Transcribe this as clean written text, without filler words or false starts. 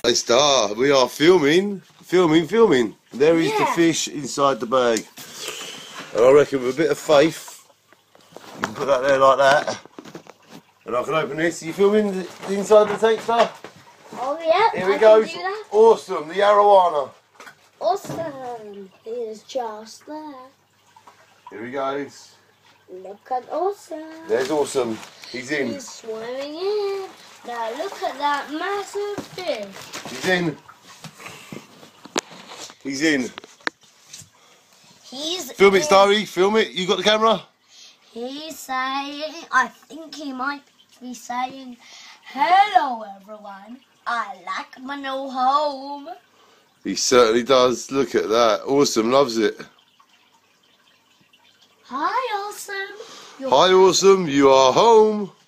Hey Star, we are filming. There is the fish inside the bag. And I reckon with a bit of faith, you can put that there like that. And I can open this. Are you filming the inside the tank, Star? Oh yeah. Here we go. Awesome, the arowana. Awesome. He's just there. Here he goes. Look at Awesome. There's Awesome. He's in. He's swimming in. Now look at that massive fish. He's in. He's in. He's Film it, Starry. Film it. You got the camera? He's saying, I think he might be saying, hello everyone. I like my new home. He certainly does. Look at that. Awesome. Loves it. Hi, Awesome. Hi, Awesome. You are home.